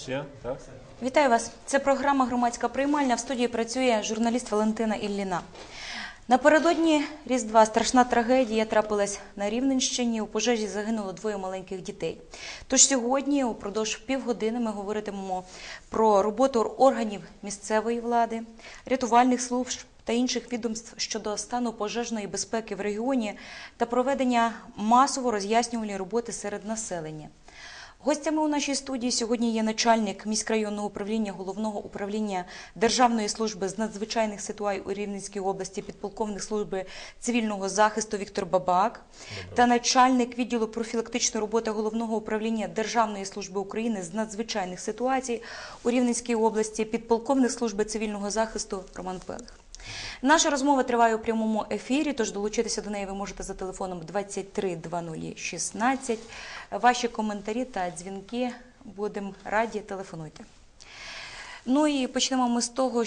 Ще, так? Вітаю вас. Це програма «Громадська приймальня». В студії працює журналіст Валентина Ілліна. Напередодні Різдва страшна трагедія трапилась на Рівненщині. У пожежі загинуло 2 маленьких дітей. Тож сьогодні, упродовж півгодини, ми говоритимемо про роботу органів місцевої влади, рятувальних служб та інших відомств щодо стану пожежної безпеки в регіоні та проведення масово роз'яснювальної роботи серед населення. Гостями у нашій студії сьогодні є начальник міськрайонного управління Головного управління Державної служби з надзвичайних ситуацій у Рівненській області, підполковник служби цивільного захисту Віктор Бабак та начальник відділу профілактичної роботи Головного управління Державної служби України з надзвичайних ситуацій у Рівненській області, підполковник служби цивільного захисту Роман Пелих. Наша розмова триває у прямому ефірі, тож долучитися до неї ви можете за телефоном 23 0016. Ваші коментарі та дзвінки, будемо раді, телефонуйте. Ну і почнемо ми з того,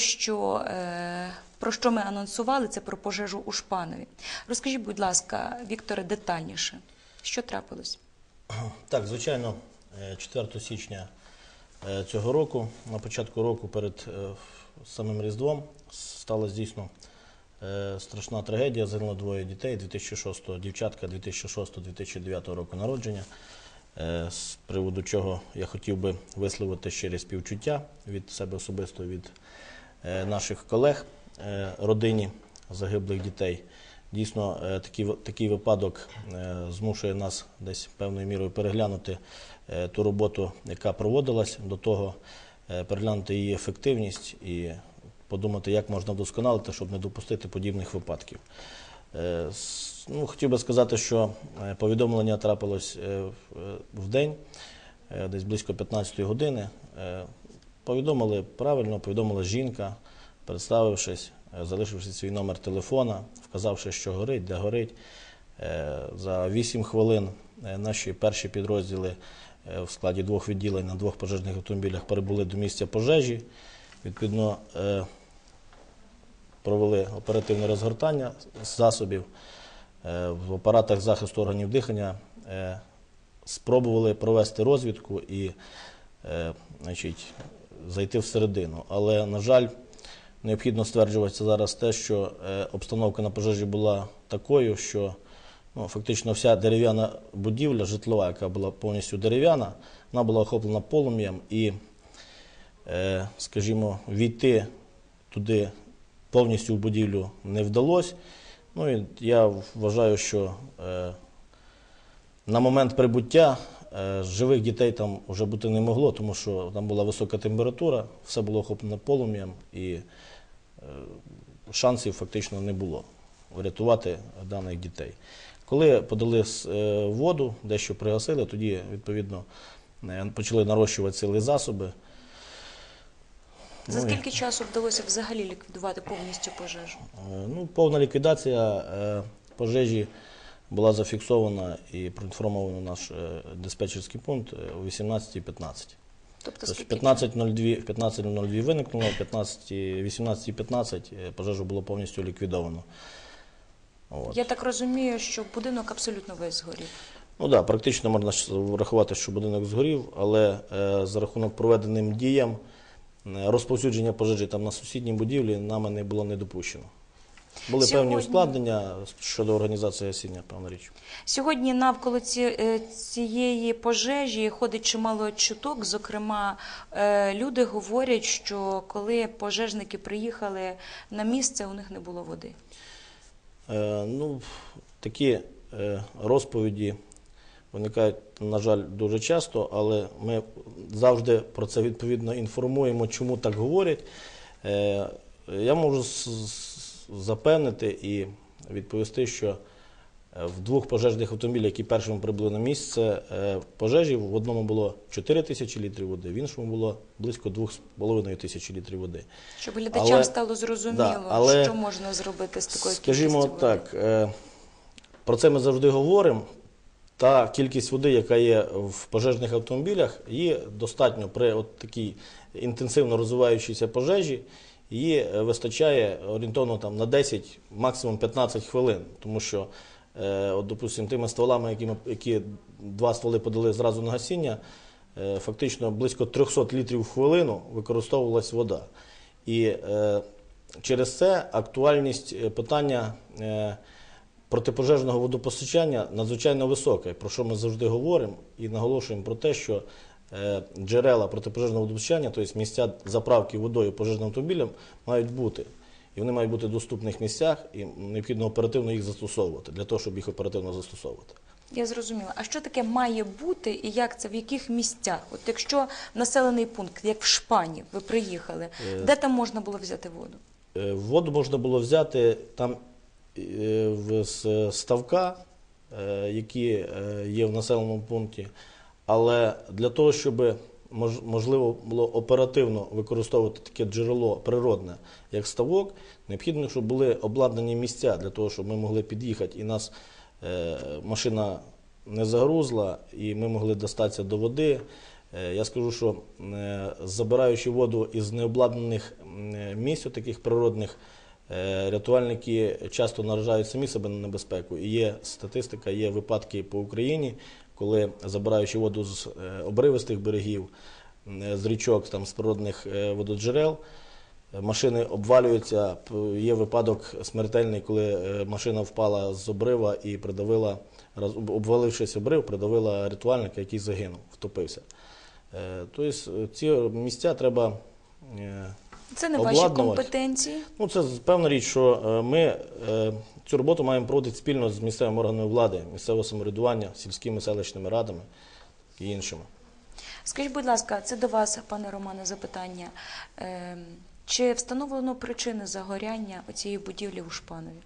про що ми анонсували, це про пожежу у Шпанові. Розкажіть, будь ласка, Вікторе, детальніше, що трапилось? Так, звичайно, 4 січня цього року, на початку року перед самим Різдвом, сталася дійсно страшна трагедія. Загинуло 2 дітей, 2006-го дівчатка, 2006-2009 року народження, з приводу чого я хотів би висловити щирі співчуття від себе особисто, від наших колег, родині загиблих дітей. Дійсно, такий випадок змушує нас десь певною мірою переглянути ту роботу, яка проводилась до того, переглянути її ефективність і подумати, як можна вдосконалити, щоб не допустити подібних випадків. Хотів би сказати, що повідомлення трапилось в день, десь близько 15-ї години. Повідомили правильно, повідомила жінка, представившись, залишивши свій номер телефона, вказавши, що горить, де горить. За 8 хвилин наші перші підрозділи в складі 2 відділень на 2 пожежних автомобілях перебули до місця пожежі. Відповідно, провели оперативне розгортання засобів. В апаратах захисту органів дихання спробували провести розвідку і зайти всередину. Але, на жаль, необхідно стверджувати зараз те, що обстановка на пожежі була такою, що фактично вся дерев'яна будівля, житлова, яка була повністю дерев'яна, вона була охоплена полум'ям і, скажімо, війти туди повністю в будівлю не вдалося. І я вважаю, що на момент прибуття живих дітей там вже бути не могло, тому що там була висока температура, все було охоплено полум'ям і шансів фактично не було врятувати даних дітей. Коли подали воду, дещо пригасили, тоді, відповідно, почали нарощувати сили і засоби. За скільки часу вдалося взагалі ліквідувати повністю пожежу? Повна ліквідація пожежі була зафіксована і проінформовано наш диспетчерський пункт о 18:15. Тобто в 15:02 виникнуло, в 18:15 пожежу було повністю ліквідовано. Я так розумію, що будинок абсолютно весь згорів. Так, практично можна врахувати, що будинок згорів, але за рахунок проведеним діям розповсюдження пожежі там на сусідній будівлі нами не було не допущено. Були певні ускладнення щодо організації гасіння, певна річ. Сьогодні навколо цієї пожежі ходить чимало чуток. Зокрема, люди говорять, що коли пожежники приїхали на місце, у них не було води. Такі розповіді виникають, на жаль, дуже часто, але ми завжди про це відповідно інформуємо, чому так говорять. Я можу запевнити і відповісти, що в 2 пожежних автомобілях, які першими прибули на місце пожежі, в одному було 4 тисячі літрів води, в іншому було близько 2,5 тисячі літрів води. Щоб глядачам стало зрозуміло, що можна зробити з такою кількістю води. Скажімо так, про це ми завжди говоримо. Та кількість води, яка є в пожежних автомобілях, її достатньо при такій інтенсивно розвиваючійся пожежі, її вистачає орієнтовно на 10, максимум 15 хвилин. Тому що, допустимо, тими стволами, які 2 стволи подали зразу на гасіння, фактично близько 300 літрів в хвилину використовувалась вода. І через це актуальність питання протипожежного водопостачання надзвичайно висока, про що ми завжди говоримо і наголошуємо про те, що джерела протипожежного водопостачання, тобто місця заправки водою пожежним автомобілям, мають бути. І вони мають бути в доступних місцях, і необхідно оперативно їх застосовувати, для того, щоб їх оперативно застосовувати. Я зрозуміла. А що таке має бути і як це, в яких місцях? От якщо населений пункт, як в Шпані, ви приїхали, де там можна було взяти воду? Воду можна було взяти там з ставка, які є в населеному пункті, але для того, щоб можливо було оперативно використовувати таке джерело природне, як ставок, необхідно, щоб були обладнані місця для того, щоб ми могли під'їхати і нас машина не загрузла, і ми могли достатися до води. Я скажу, що забираючи воду із необладнаних місць, таких природних, рятувальники часто наражають самі себе на небезпеку. І є статистика, є випадки по Україні, коли забираючи воду з обривистих берегів, з річок, з природних вододжерел, машини обвалюються. Є випадок смертельний, коли машина впала з обрива і придавила, обвалившись обрив, придавила рятувальника, який загинув, втопився. Тобто ці місця треба це не ваші компетенції? Ну, це певна річ, що ми цю роботу маємо проводити спільно з місцевими органами влади, місцевого самоврядування, сільськими селищними радами і іншими. Скажіть, будь ласка, це до вас, пане Романе, запитання. Чи встановлено причини загоряння цієї будівлі у Шпанові?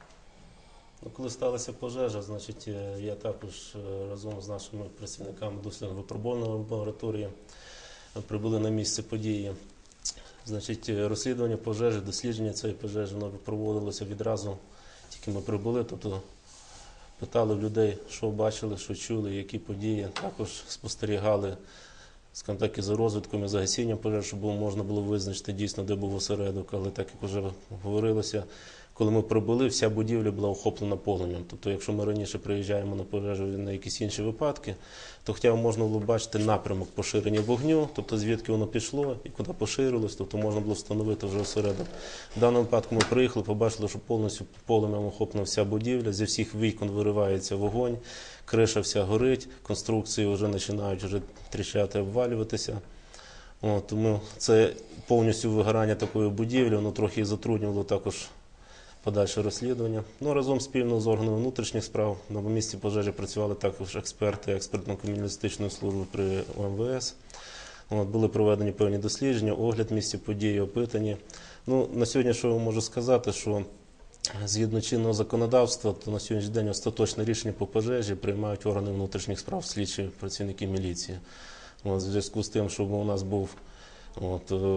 Коли сталася пожежа, значить, я також разом з нашими працівниками дослідно-випробувальної лабораторії прибули на місце події. Значить, розслідування пожежі, дослідження цієї пожежі, воно проводилося відразу, тільки ми прибули, тобто питали в людей, що бачили, що чули, які події. Також спостерігали, скажімо так, і за розвитком, і за гасінням пожеж, щоб можна було визначити дійсно, де був осередок. Але так, як вже говорилося, коли ми прибули, вся будівля була охоплена полум'ям. Тобто, якщо ми раніше приїжджаємо на пожежу на якісь інші випадки, то хоча б можна було бачити напрямок поширення вогню, тобто звідки воно пішло і куди поширилось, тобто можна було встановити вже осередок. В даному випадку ми приїхали, побачили, що повністю полум'ям охоплена вся будівля, зі всіх вікон виривається вогонь, криша вся горить, конструкції вже починають тріщати, обвалюватися. Тому це повністю вигорання такої будівлі, воно трохи затруднювало також подальше розслідування. Разом спільно з органами внутрішніх справ на місці пожежі працювали також експерти експертно-криміналістичної служби при ОМВС. Були проведені певні дослідження, огляд місця події, опитані. На сьогодні, що я можу сказати, що згідно чинного законодавства, то на сьогоднішній день остаточне рішення по пожежі приймають органи внутрішніх справ, слідчі працівники міліції. В зв'язку з тим, що у нас був у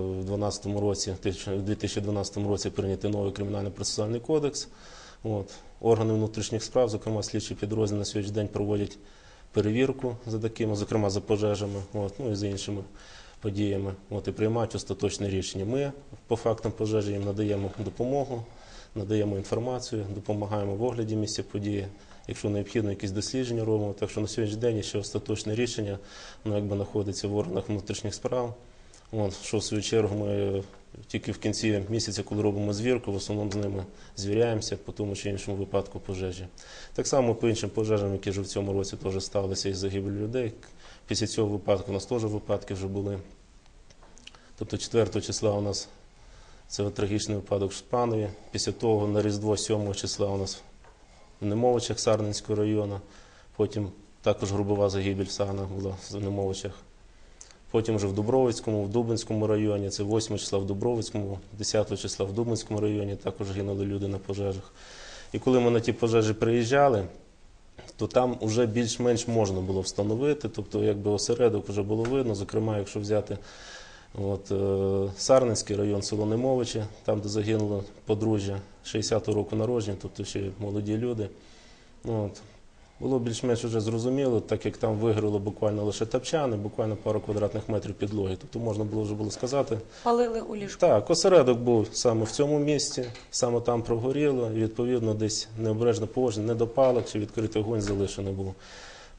2012 році прийнятий новий кримінально-процесуальний кодекс. Органи внутрішніх справ, зокрема слідчі підрозділи, на сьогоднішній день проводять перевірку за такими, зокрема за пожежами, і за іншими подіями, і приймають остаточне рішення. Ми по фактам пожежі їм надаємо допомогу, надаємо інформацію, допомагаємо в огляді місця події. Якщо необхідно, якісь дослідження робимо. Так що на сьогоднішній день ще остаточне рішення знаходиться в органах внутрішніх справ. Що в свою чергу ми тільки в кінці місяця, коли робимо звірку, в основному з ними звіряємося по тому чи іншому випадку пожежі. Так само по іншим пожежам, які вже в цьому році теж сталися із загибелью людей. Після цього випадку у нас теж випадки вже були. Тобто 4 числа у нас це трагічний випадок в Шпанові. Після того на Різдво 7 числа у нас в Немовичах Сарненського району. Потім також грубова загибель Сарна була в Немовичах. Потім вже в Дубровицькому, в Дубинському районі, це 8 числа в Дубровицькому, 10 числа в Дубинському районі також гинули люди на пожежах. І коли ми на ті пожежі приїжджали, то там вже більш-менш можна було встановити, тобто осередок вже було видно, зокрема, якщо взяти Сарненський район, село Немовичі, там, де загинуло подружжя 60-го року народження, тобто ще молоді люди. Було більш-менш вже зрозуміло, так як там вигоріло буквально лише топчани, буквально пару квадратних метрів підлоги. Тобто можна було вже сказати. Палили у ліжку. Так, осередок був саме в цьому місці, саме там прогоріло, і відповідно десь необережне положення, недопалок чи відкритий огонь залишено був.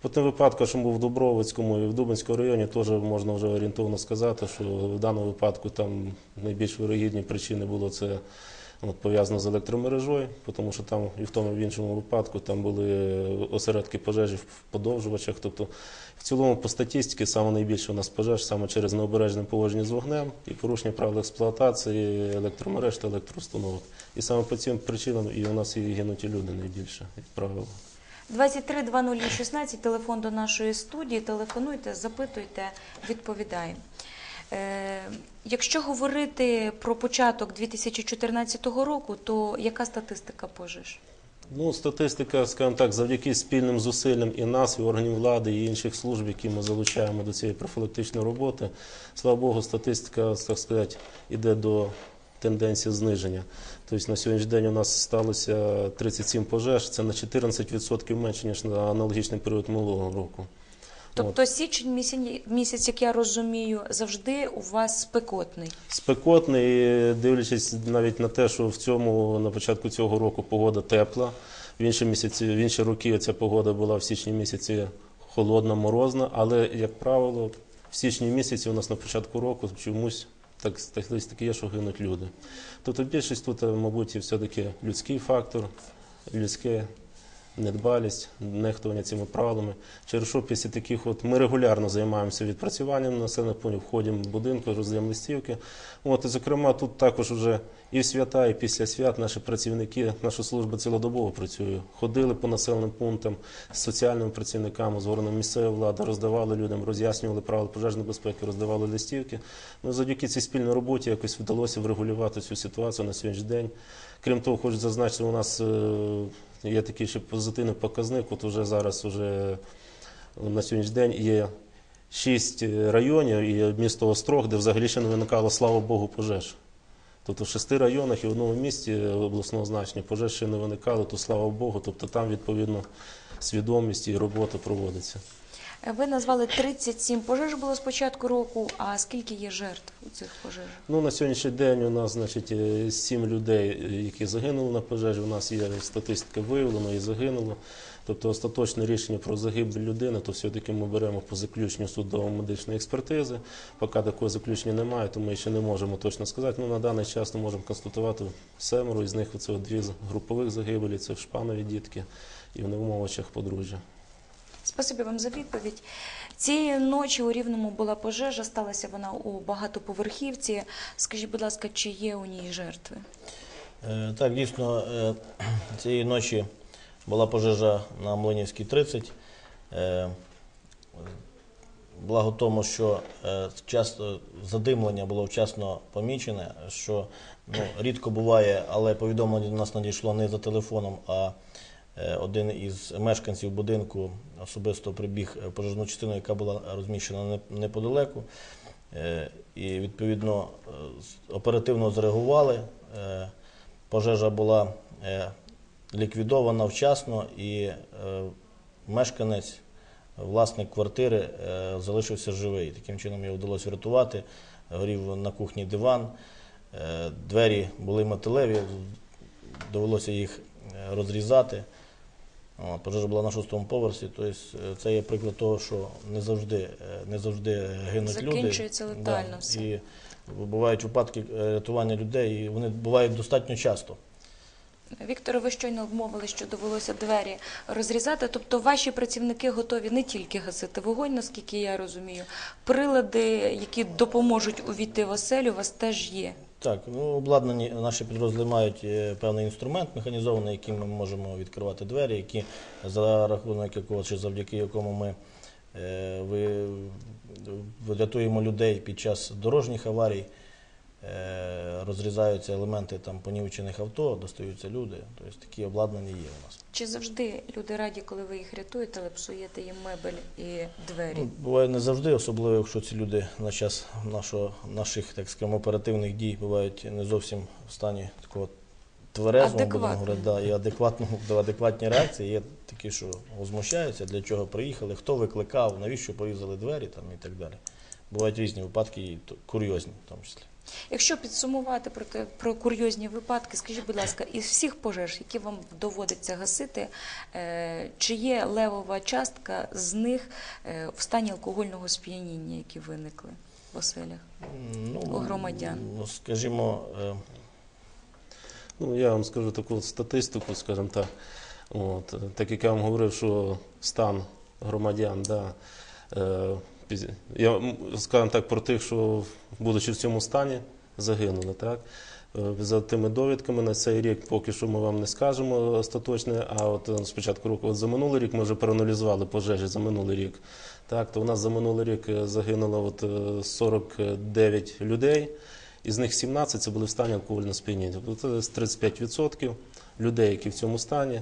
По тим випадкам, що був в Дубровицькому і в Дубинському районі, теж можна вже орієнтовно сказати, що в даному випадку там найбільш вирогідні причини було це пов'язано з електромережою, тому що там і в тому і в іншому випадку там були осередки пожежі в подовжувачах. Тобто в цілому по статистиці саме найбільше у нас пожеж саме через необережне поводження з вогнем і порушення правил експлуатації електромереж та електроустановок. І саме по цим причинам і у нас і гинуть і люди найбільше, як правило. 23 0016, телефон до нашої студії. Телефонуйте, запитуйте, відповідаємо. Якщо говорити про початок 2014 року, то яка статистика пожеж? Ну, статистика, скажімо так, завдяки спільним зусиллям і нас, і органів влади, і інших служб, які ми залучаємо до цієї профілактичної роботи, слава Богу, статистика, так сказати, йде до тенденції зниження. Тобто на сьогоднішній день у нас сталося 37 пожеж, це на 14% менше, ніж на аналогічний період минулого року. Тобто січень місяць, як я розумію, завжди у вас спекотний? Спекотний, дивлячись навіть на те, що на початку цього року погода тепла. В інші роки ця погода була в січні місяці холодна, морозна, але, як правило, в січні місяці у нас на початку року чомусь таке є, що гинуть люди. Тобто більшість тут, мабуть, все-таки людський фактор, людське недбалість, нехтування цими правилами. Через що після таких ми регулярно займаємося відпрацюванням населених пунктів, входимо в будинки, роздаємо листівки. І, зокрема, тут також вже і в свята, і після свят наші працівники, наша служба цілодобово працює. Ходили по населеним пунктам з соціальними працівниками, з органами місцевої влади, роздавали людям, роз'яснювали правила пожежної безпеки, роздавали листівки. Завдяки цій спільній роботі якось вдалося врегулювати цю ситуацію на сьогоднішній день. Крім того, хочу зазначити, у нас є такий ще позитивний показник. От уже зараз на сьогоднішній день є 6 районів і місто Острог, де взагалі ще не виникало, слава Богу, пожеж. Тобто в 6 районах і в одному місті обласного значення пожеж ще не виникало, то слава Богу, тобто там відповідно свідомість і робота проводиться. Ви назвали 37 пожеж було з початку року, а скільки є жертв у цих пожежах? На сьогоднішній день у нас 7 людей, які загинули на пожежі, у нас є статистика виявлено і загинуло. Тобто остаточне рішення про загибель людини, то все-таки ми беремо по заключенню судово-медичної експертизи. Поки такого заключення немає, то ми ще не можемо точно сказати. На даний час ми можемо констатувати 7, із них це 2 групових загибелі, це в Шпанові дітки і в Невмовичах подружжя. Спасибі вам за відповідь. Цієї ночі у Рівному була пожежа, сталася вона у багатоповерхівці. Скажіть, будь ласка, чи є у ній жертви? Так, дійсно, цієї ночі була пожежа на Млинівській, 30. Благо тому, що задимлення було вчасно помічене, що рідко буває, але повідомлення до нас надійшло не за телефоном, а один із мешканців будинку особисто прибіг в пожежну частину, яка була розміщена неподалеку. І, відповідно, оперативно зреагували. Пожежа була ліквідована вчасно, і мешканець, власник квартири, залишився живий. Таким чином його вдалося врятувати. Горів на кухні диван, двері були металеві, довелося їх розрізати. Пожежа була на 6-му поверсі, тобто це є приклад того, що не завжди гинуть люди. Закінчується летально все. І бувають випадки рятування людей, і вони бувають достатньо часто. Вікторе, ви щойно обмовили, що довелося двері розрізати. Тобто ваші працівники готові не тільки гасити вогонь, наскільки я розумію. Прилади, які допоможуть увійти в оселю, у вас теж є. Так, обладнані наші підрозділи мають певний інструмент механізований, яким ми можемо відкривати двері, за рахунок якого чи завдяки якому ми рятуємо людей під час дорожніх аварій, розрізаються елементи понівечених авто, достаються люди. Тобто такі обладнання є у нас. Чи завжди люди раді, коли ви їх рятуєте, але псуєте їм мебель і двері? Буває не завжди, особливо якщо ці люди на час наших, так скажімо, оперативних дій бувають не зовсім в стані такого тверезого, будемо говорити, і адекватні реакції. Є такі, що возмущаються, для чого приїхали, хто викликав, навіщо порізали двері і так далі. Бувають різні випадки і курйозні в тому числі. Якщо підсумувати про курйозні випадки, скажіть, будь ласка, із всіх пожеж, які вам доводиться гасити, чи є левова частка з них в стані алкогольного сп'яніння, які виникли в оселях у громадян? Скажімо, Я вам скажу таку статистику, скажімо так. Так як я вам говорив, що стан громадян, я скажу так про тих, що будучи в цьому стані, загинули. Так? За тими довідками на цей рік поки що ми вам не скажемо остаточне, а от з початку року, за минулий рік ми вже проаналізували пожежі за минулий рік. Так, то у нас за минулий рік загинуло 49 людей, із них 17 це були в стані алкогольного сп'яніння. Тобто це 35% людей, які в цьому стані,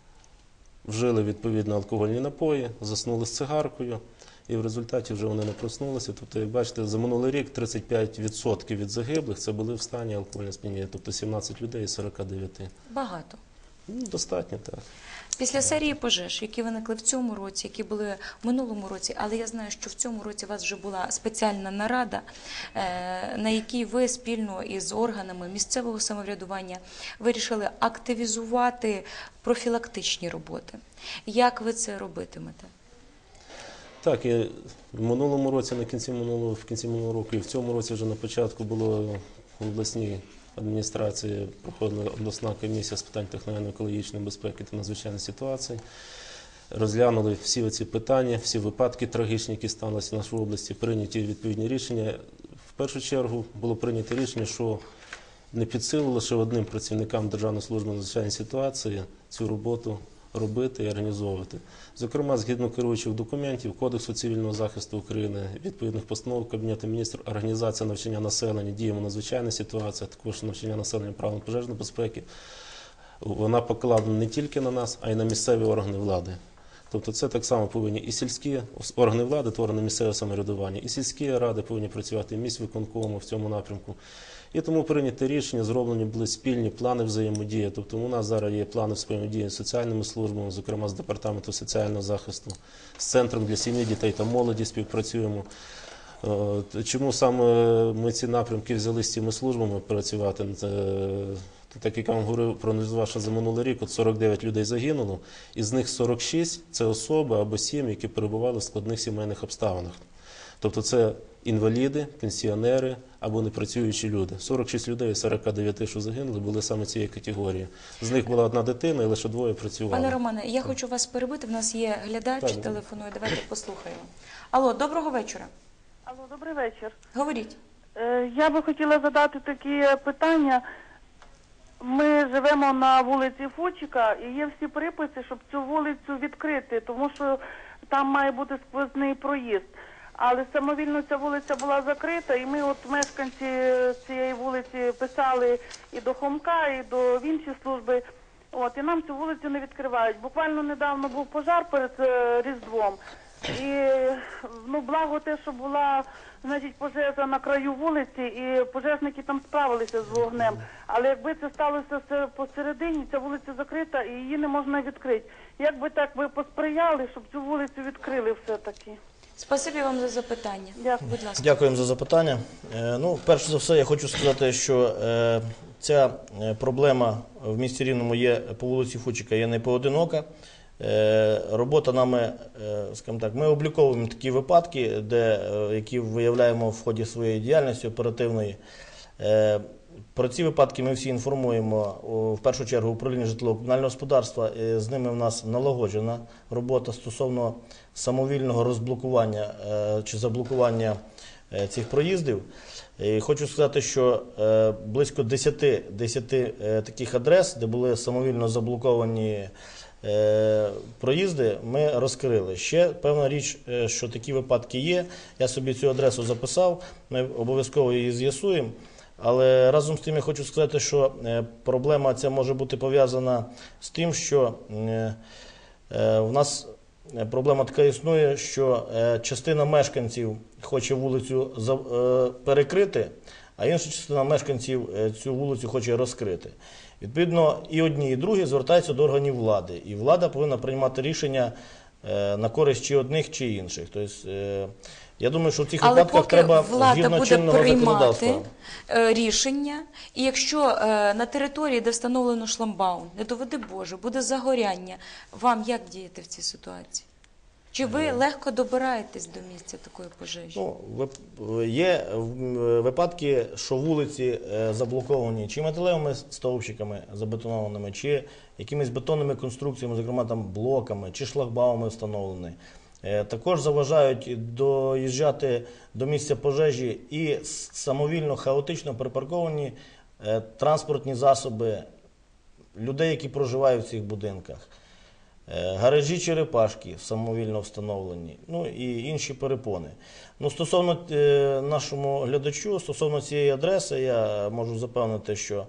вжили відповідно алкогольні напої, заснули з цигаркою, і в результаті вже вони не проснулися. Тобто, як бачите, за минулий рік 35% від загиблих це були в стані алкогольного сп'яніння, тобто 17 людей із 49. Багато. Достатньо, так. Після серії пожеж, які виникли в цьому році, які були в минулому році, але я знаю, що в цьому році у вас вже була спеціальна нарада, на якій ви спільно із органами місцевого самоврядування вирішили активізувати профілактичні роботи. Як ви це робитимете? Так, і в минулому році, в кінці минулого року, і в цьому році вже на початку було в обласній адміністрації проходила обласна комісія з питань техногенно-екологічної безпеки та надзвичайних ситуацій. Розглянули всі оці питання, всі випадки трагічні, які сталися в нашій області, прийняті відповідні рішення. В першу чергу було прийнято рішення, що не під силу лише одним працівникам Державної служби надзвичайної ситуації цю роботу робити і організовувати. Зокрема, згідно керуючих документів, Кодексу цивільного захисту України, відповідних постанов Кабінету міністрів, організація навчання населення діям у надзвичайних ситуаціях, також навчання населення правилам пожежної безпеки, вона покладена не тільки на нас, а й на місцеві органи влади. Тобто це так само повинні і сільські органи влади, то органи місцевого самоврядування, і сільські ради повинні працювати, і міськвиконкому в цьому напрямку. І тому прийняті рішення, зроблені були спільні плани взаємодії. Тобто у нас зараз є плани взаємодії з соціальними службами, зокрема з Департаментом соціального захисту, з Центром для сім'ї, дітей та молоді співпрацюємо. Чому саме ми ці напрямки взяли з цими службами працювати? Так як я вам говорив, проаналізував, що за минулий рік 49 людей загинуло, із них 46 – це особи або сім'ї, які перебували в складних сімейних обставинах. Тобто це інваліди, пенсіонери або непрацюючі люди. 46 людей із 49, що загинули, були саме цієї категорії. З них була одна дитина і лише двоє працювали. Пане Романе, я хочу вас перебити, в нас є глядач, телефонує, давайте послухаємо. Алло, доброго вечора. Алло, добрий вечір. Говоріть. Я би хотіла задати такі питання. Ми живемо на вулиці Фучика і є всі приписи, щоб цю вулицю відкрити, тому що там має бути сквозний проїзд. Але самовільно ця вулиця була закрита, і ми от мешканці цієї вулиці писали і до Хомка, і до в інші служби, і нам цю вулицю не відкривають. Буквально недавно був пожар перед Різдвом, і благо те, що була пожежа на краю вулиці, і пожежники там справилися з вогнем. Але якби це сталося посередині, ця вулиця закрита і її не можна відкрити. Як би так ви посприяли, щоб цю вулицю відкрили все-таки? Спасибі вам за запитання. Дякую. Будь ласка. Дякуємо за запитання. Перш за все, я хочу сказати, що ця проблема в місті Рівному є по вулиці Фучика, є не поодинока. Робота нами, скажімо так, ми обліковуємо такі випадки, які виявляємо в ході своєї діяльності оперативної. Про ці випадки ми всі інформуємо, в першу чергу, управління житлово-комунального господарства. З ними в нас налагоджена робота стосовно самовільного розблокування чи заблокування цих проїздів. І хочу сказати, що близько 10 таких адрес, де були самовільно заблоковані проїзди, ми розкрили. Ще певна річ, що такі випадки є. Я собі цю адресу записав, ми обов'язково її з'ясуємо. Але разом з тим я хочу сказати, що проблема ця може бути пов'язана з тим, що в нас проблема така існує, що частина мешканців хоче вулицю перекрити, а інша частина мешканців цю вулицю хоче розкрити. Відповідно, і одні, і другі звертаються до органів влади. І влада повинна приймати рішення на користь чи одних, чи інших. Тобто, я думаю, що в цих Але випадках поки треба влада згідно буде чинного приймати законодавства. рішення, і якщо на території, де встановлено шламбаум, не доведи Боже, буде загоряння, вам як діяти в цій ситуації? Чи ви легко добираєтесь до місця такої пожежі? Ну, є випадки, що вулиці заблоковані чи металевими стовпчиками забетонованими, чи якимись бетонними конструкціями, зокрема там блоками, чи шлагбаумами встановлені. Також заважають доїжджати до місця пожежі і самовільно, хаотично припарковані транспортні засоби людей, які проживають в цих будинках. Гаражі черепашки самовільно встановлені, ну і інші перепони. Ну, стосовно нашому глядачу, стосовно цієї адреси, я можу запевнити, що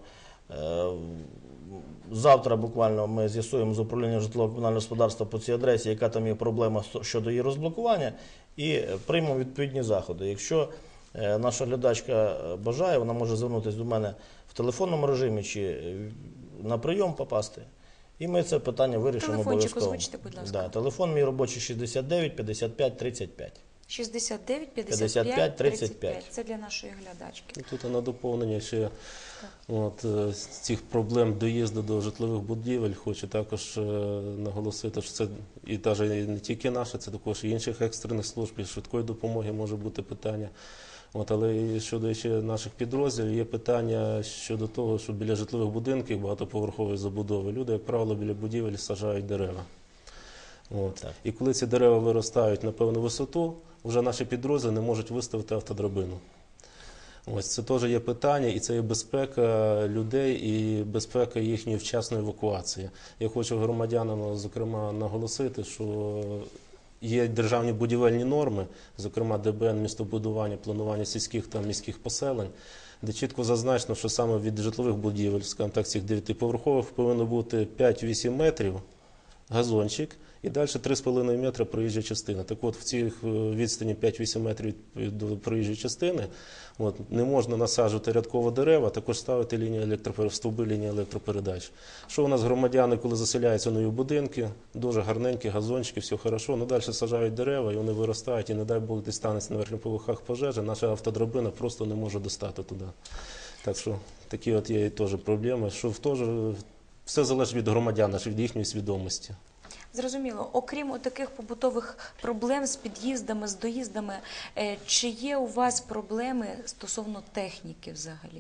завтра буквально ми з'ясуємо з управлінням житлово-комунального господарства по цій адресі, яка там є проблема щодо її розблокування, і приймемо відповідні заходи. Якщо наша глядачка бажає, вона може звернутися до мене в телефонному режимі чи на прийом попасти. І ми це питання вирішимо Телефончик обов'язково. озвучте, будь ласка. Да, телефон мій робочий 69 55 35. 69 55, 55 35. 35. Це для нашої глядачки. Тут на доповнення ще з цих проблем доїзду до житлових будівель хочу також наголосити, що це і не тільки наше, це також і інших екстрених служб, і швидкої допомоги може бути питання. Але і щодо ще наших підрозділів є питання щодо того, що біля житлових будинків багатоповерхової забудови люди, як правило, біля будівель саджають дерева. І коли ці дерева виростають на певну висоту, вже наші підрозділи не можуть виставити автодрабину. Це теж є питання, і це є безпека людей і безпека їхньої вчасної евакуації. Я хочу громадянам, зокрема, наголосити, що є державні будівельні норми, зокрема ДБН, містобудування, планування сільських та міських поселень, де чітко зазначено, що саме від житлових будівель, скажімо так, цих 9-поверхових повинно бути 5-8 метрів газончик і далі 3,5 метри проїжджа частина. Так от, в цій відстані 5-8 метрів до проїжджої частини не можна насаджувати рядково дерева, також ставити стовби лінії електропередач. Що у нас громадяни, коли заселяються в нові будинки, дуже гарненькі газончики, все хорошо, далі саджають дерева і вони виростають, і не дай Бог десь станеться на верхніх поверхах пожежа, наша автодрабина просто не може достати туди. Так що такі от є теж проблеми, що все залежить від громадян, від їхньої свідомості. Зрозуміло. Окрім таких побутових проблем з під'їздами, з доїздами, чи є у вас проблеми стосовно техніки взагалі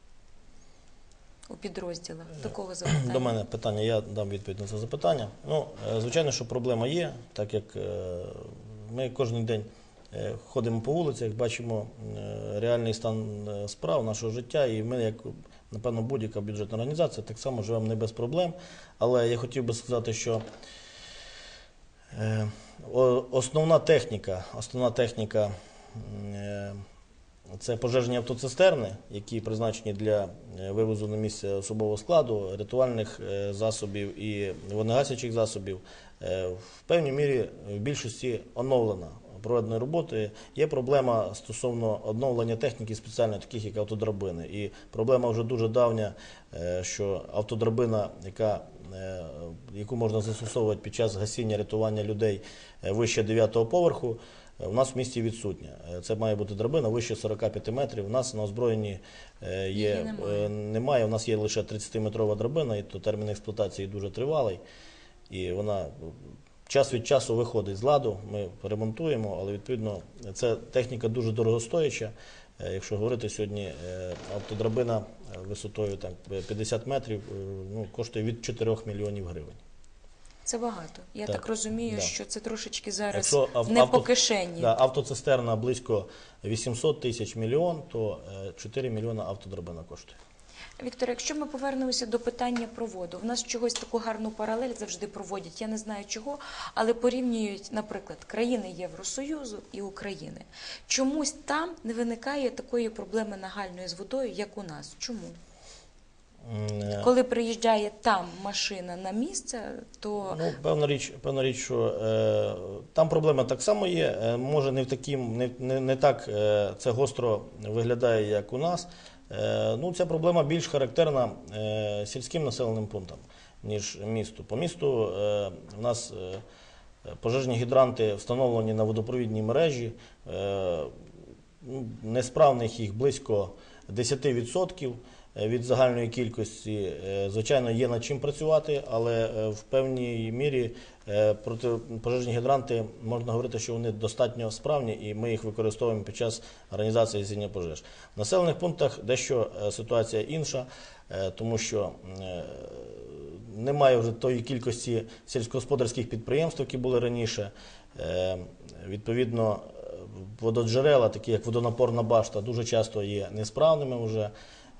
у підрозділах? Такого запитання. До мене питання, я дам відповідь на це запитання. Звичайно, що проблема є, так як ми кожен день ходимо по вулицях, бачимо реальний стан справ нашого життя, і ми, як, напевно, будь-яка бюджетна організація, так само живемо не без проблем. Але я хотів би сказати, що основна техніка це пожежні автоцистерни, які призначені для вивозу на місце особового складу, рятувальних засобів і вогнегасячих засобів. В певній мірі в більшості оновлена, проведені роботи. Є проблема стосовно оновлення техніки спеціальної, таких як автодрабини. І проблема вже дуже давня, що автодрабина, яку можна застосовувати під час гасіння, рятування людей вище 9-го поверху, у нас в місті відсутня. Це має бути драбина вище 45 метрів. У нас на озброєнні немає. У нас є лише 30-метрова драбина, і то термін експлуатації дуже тривалий. І вона час від часу виходить з ладу, ми ремонтуємо, але відповідно ця техніка дуже дорогостояча. Якщо говорити сьогодні, автодрабина висотою 50 метрів коштує від 4 мільйонів гривень. Це багато. Я так розумію, що це трошечки зараз Якщо не по кишені. Автоцистерна близько 800 тисяч мільйон, то 4 мільйона автодрабина коштує. Віктор, якщо ми повернемося до питання про воду, в нас чогось таку гарну паралель завжди проводять, я не знаю чого, але порівнюють, наприклад, країни Євросоюзу і України. Чомусь там не виникає такої проблеми нагальної з водою, як у нас. Чому? Коли приїжджає там машина на місце, то... Певна річ, що там проблема так само є, може не так це гостро виглядає, як у нас. Ця проблема більш характерна сільським населеним пунктам, ніж місту. По місту в нас Пожежні гідранти встановлені на водопровідній мережі, несправних їх близько 10% від загальної кількості. Звичайно, є над чим працювати, але в певній мірі протипожежні гідранти, можна говорити, що вони достатньо справні, і ми їх використовуємо під час організації гасіння пожеж. В населених пунктах дещо ситуація інша, тому що немає вже тої кількості сільськогосподарських підприємств, які були раніше. Відповідно, вододжерела, такі як водонапорна башта, дуже часто є несправними вже.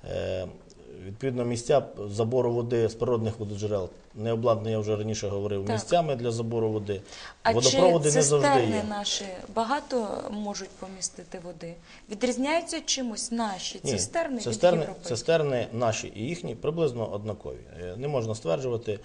Відповідно, місця забору води з природних вододжерел не обладнані, я вже раніше говорив, Так. місцями для забору води. А Водопроводи чи не завжди цистерни є. наші багато можуть помістити води? Відрізняються чимось наші Ні, цистерни від європейських? цистерни наші і їхні приблизно однакові. Не можна стверджувати,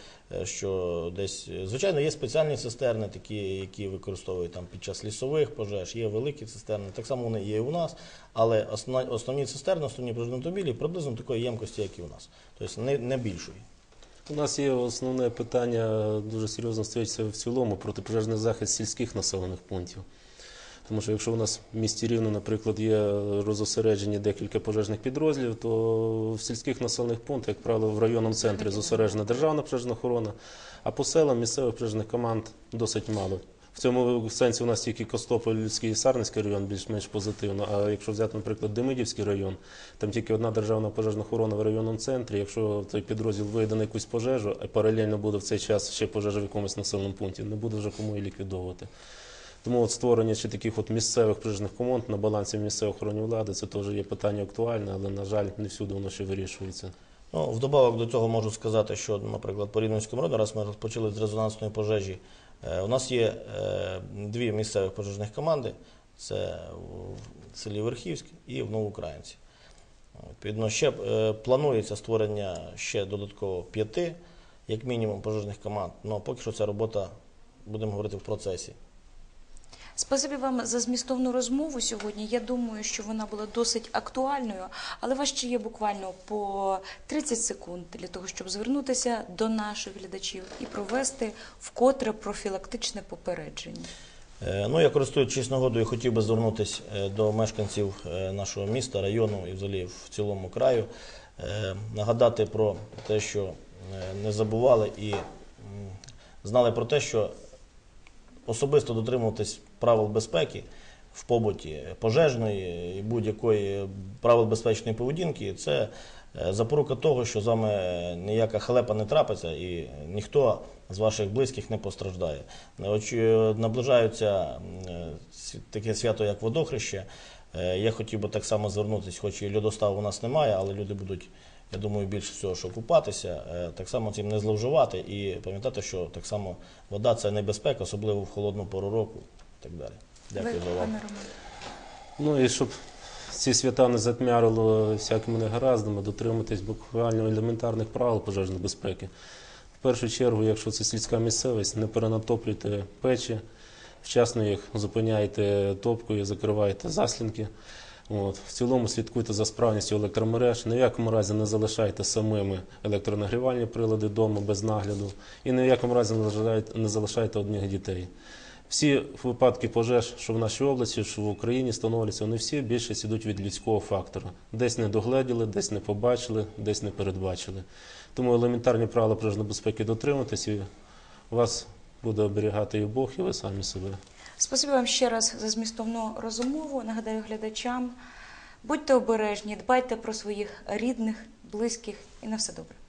що десь... Звичайно, є спеціальні цистерни, такі, які використовують там під час лісових пожеж, є великі цистерни, так само вони є і у нас, але основні цистерни, основні пожежні автомобілі приблизно такої ємкості, як і у нас. Тобто не більшої. У нас є основне питання, дуже серйозно стоїть в цілому, протипожежний захист сільських населених пунктів. Тому що якщо у нас в місті Рівне, наприклад, є розосереджені декілька пожежних підрозділів, то в сільських населених пунктах, як правило, в районному центрі зосереджена державна пожежна охорона, а по селам місцевих пожежних команд досить мало. В цьому сенсі у нас тільки Костопільський і Сарненський район більш-менш позитивно, а якщо взяти, наприклад, Демидівський район, там тільки одна державна пожежна охорона в районному центрі, якщо той підрозділ вийде на якусь пожежу, а паралельно буде в цей час ще пожежа в якомусь населеному пункті, не буде вже кому її ліквідовувати. Тому створення ще таких місцевих пожежних команд на балансі місцевої охорони влади, це теж є питання актуальне, але, на жаль, не всюди воно ще вирішується. Вдобавок до цього можу сказати, що, наприклад, по Рівненському району, раз ми розпочали з резонансної пожежі, у нас є дві місцевих пожежних команди, це в селі Верхівськ і в Новоукраїнці. Відповідно, ще планується створення ще додатково 5, як мінімум, пожежних команд, але поки що ця робота, будемо говорити, в процесі. Спасибі вам за змістовну розмову сьогодні. Я думаю, що вона була досить актуальною, але у вас ще є буквально по 30 секунд для того, щоб звернутися до наших глядачів і провести вкотре профілактичне попередження. Я, користуючись нагодою, хотів би звернутися до мешканців нашого міста, району і взагалі в цілому краю, нагадати про те, що не забували і знали про те, що особисто дотримуватись правил безпеки в побуті пожежної і будь-якої правил безпечної поведінки – це запорука того, що з вами ніяка халепа не трапиться і ніхто з ваших близьких не постраждає. Наближається таке свято, як Водохреще. Я хотів би так само звернутися, хоч і льодоставу у нас немає, але люди будуть, я думаю, більше всього, що купатися, так само цим не зловживати і пам'ятати, що так само вода – це небезпека, особливо в холодну пору року і так далі. Дякую за увагу. І щоб ці свята не затмярило всякими негараздами, дотримуватись буквально елементарних правил пожежної безпеки. В першу чергу, якщо це сільська місцевість, не перенатоплюйте печі, вчасно їх зупиняйте топкою, закривайте заслінки. В цілому слідкуйте за справністю електромереж, ні в якому разі не залишайте самими електронагрівальні прилади вдома без нагляду і ні в якому разі не залишайте одних дітей. Всі випадки пожеж, що в нашій області, що в Україні становляться, вони всі більшість ідуть від людського фактора. Десь не догледіли, десь не побачили, десь не передбачили. Тому елементарні правила пожежної безпеки дотримуйтесь, і вас буде оберігати і Бог, і ви самі себе. Спасибі вам ще раз за змістовну розмову. Нагадаю глядачам, будьте обережні, дбайте про своїх рідних, близьких і на все добре.